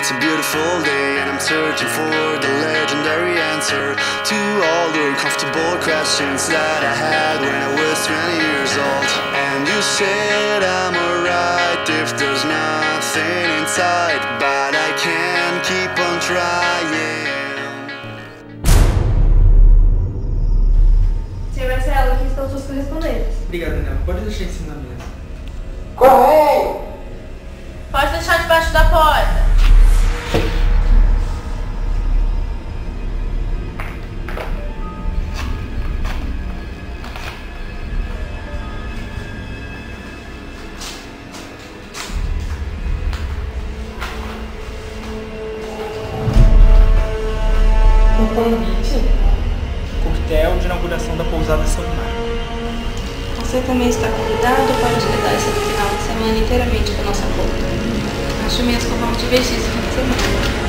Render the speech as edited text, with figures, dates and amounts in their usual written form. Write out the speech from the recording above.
it's a beautiful day, and I'm searching for the legendary answer to all the uncomfortable questions that I had when I was 20 years old. And you said I'm alright if there's nothing inside, but I can't keep on trying. Senhor Marcelo, aqui estão suas correspondências. Obrigado, Daniel. Pode deixar em cima da mesa. Correio! Pode deixar debaixo da porta. Um convite? Coquetel de inauguração da pousada São Marco. Você também está convidado para hospedar esse final de semana inteiramente com a nossa conta. Acho mesmo que vamos divertir esse fim de semana.